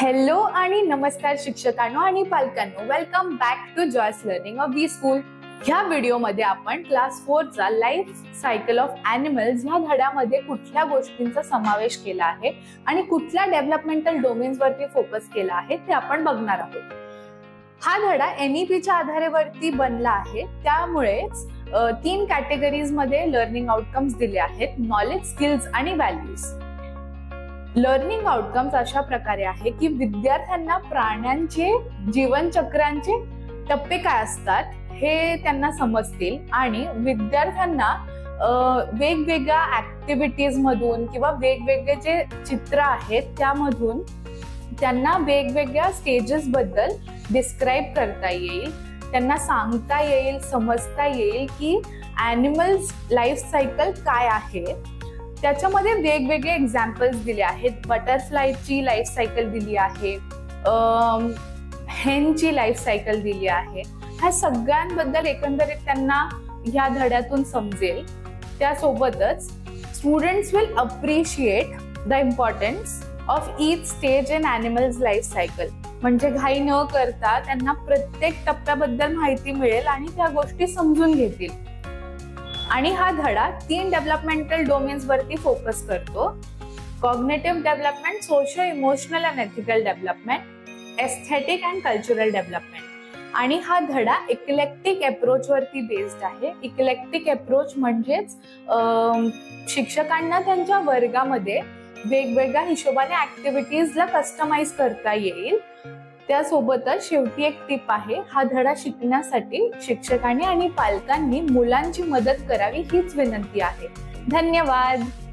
Hello आणि नमस्कार शिक्षकांनो आणि पालकांनो, welcome back to joyous learning of V school. ह्या व्हिडिओमध्ये आपण क्लास 4 चा लाईफ सायकल ऑफ ॲनिमल्स ह्या धड्यामध्ये कुठल्या गोष्टींचा समावेश केला आहे आणि कुठल्या डेव्हलपमेंटल डोमेन्स वरती फोकस केला आहे ते आपण बघणार आहोत। हा धडा NEPच्या आधारावरती बनला आहे, त्यामुळेच 3 कॅटेगरीज मध्ये लर्निंग आउटकम्स दिले आहेत: नॉलेज, स्किल्स आणि व्हॅल्यूज। लर्निंग आउटकम्स अशा प्रकारे आहे की विद्यार्थ्यांना प्राण्यांचे जीवनचक्रांचे टप्पे काय असतात हे त्यांना समजतील आणि विद्यार्थ्यांना वेगवेगळ्या ऍक्टिव्हिटीज मधून किंवा वेगवेगळे जे चित्र आहेत त्यामधून त्यांना वेगवेगळ्या स्टेजेस बद्दल डिस्क्राइब करता येईल, त्यांना सांगता येईल, समजता येईल की ॲनिमल्स लाईफ सायकल काय आहे। त्याच्यामध्ये वेगवेगळे एक्झाम्पल्स दिले आहेत। बटरफ्लायची लाईफ सायकल दिली आहे, हेनची लाईफ सायकल दिली आहे। ह्या सगळ्यांबद्दल एकंदरीत त्यांना ह्या धड्यातून समजेल। त्यासोबतच students will appreciate the importance of each stage in animals life cycle. म्हणजे घाई न करता त्यांना प्रत्येक टप्प्याबद्दल माहिती मिळेल आणि त्या गोष्टी समजून घेतील। आणि हा धडा 3 डेव्हलपमेंटल डोमेन्स वरती फोकस करतो: cognitive development, socio emotional and ethical development, aesthetic and cultural development. आणि हा धडा इक्लेक्टिक अप्रोच वरती बेस्ड आहे। इक्लेक्टिक अप्रोच म्हणजेच शिक्षकांना त्यांच्या वर्गामध्ये वेगवेगळ्या हिशोबाने ऍक्टिव्हिटीजला कस्टमाइज करता येईल। त्यासोबतच शेवटी एक टिप आहे, हा धडा शिकण्यासाठी शिक्षकांनी आणि पालकांनी मुलांची मदत करावी हीच विनंती आहे। धन्यवाद।